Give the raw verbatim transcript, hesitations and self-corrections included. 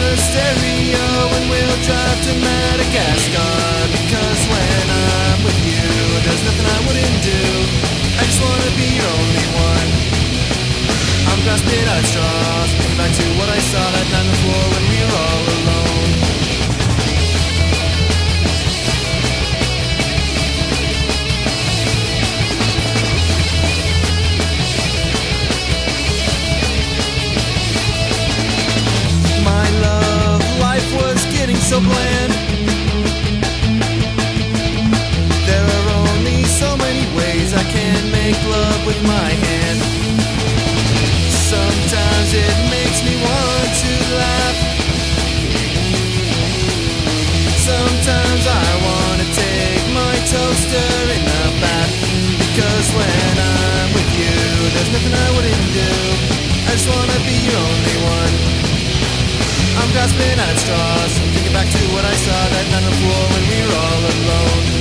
stereo and we'll drive to Madagascar. Because when I'm with you, there's nothing I wouldn't do. I just wanna be your only one. I'm grasping at straws, thinking back to what I saw that night on the floor when we were all alone. My love, life was getting so bland. There are only so many ways I can make love with my hand. Sometimes it makes me want to laugh. Sometimes I want to take my toaster in the bath. Because when I'm with you, there's nothing I wouldn't do. I just want to be your only one. I'm grasping at straws, thinking back to what I saw that night on the floor when we were all alone.